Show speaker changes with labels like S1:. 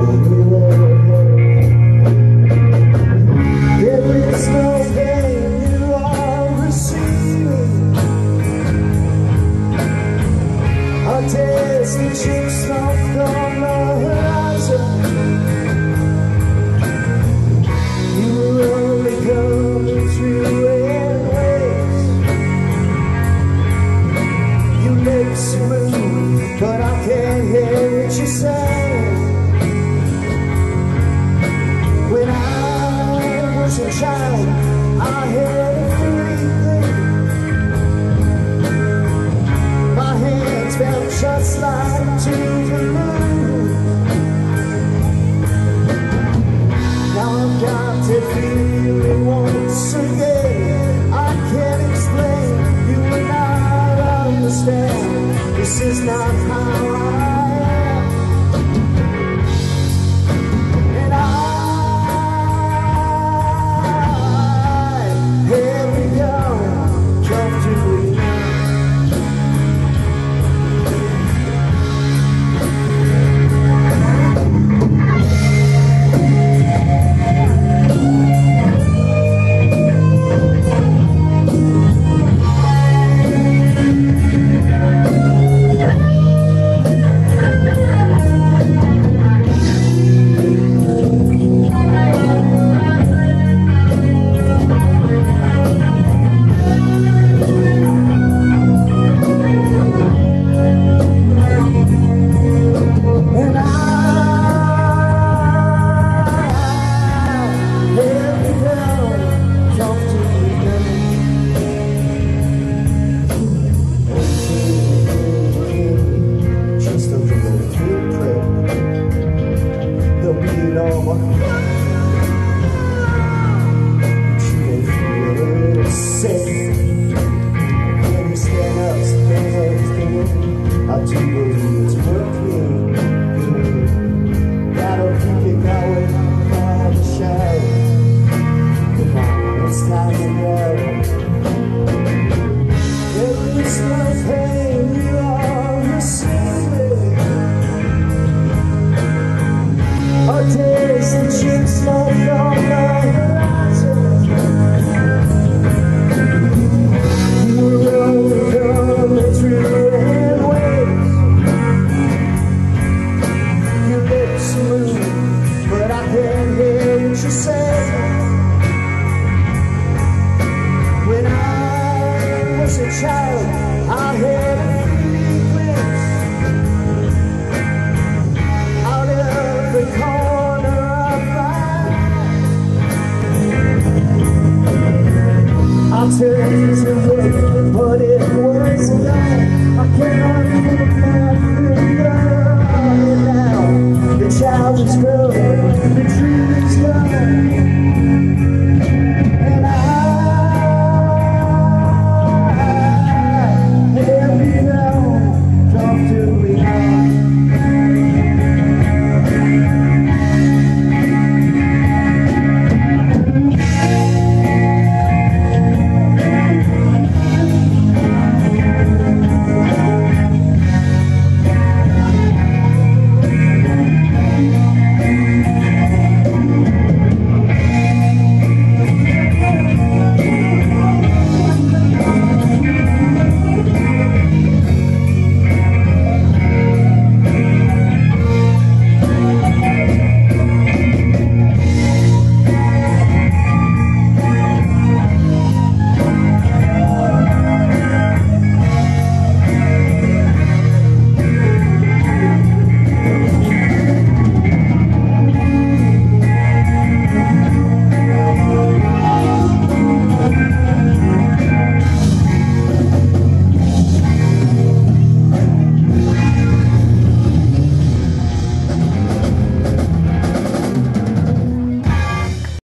S1: But I can't hear what you say. When I was a child, I had everything. My hands felt just like to the moon. Now I've got to feel it once again. I can't explain, you will not understand. This is not how I am. And here we go, comfortably now. I do believe it's working. Gotta keep it going for the show. Come on, it's time to go. There is no pain you are receiving. Our days and chicks like on the horizon. You were only coming through. But I can't hear what you say. When I was a child, I had a feeling out of the corner of my eye. I'll tell you to work, but it was not. I cannot even now. The child is growing, the tree is gone.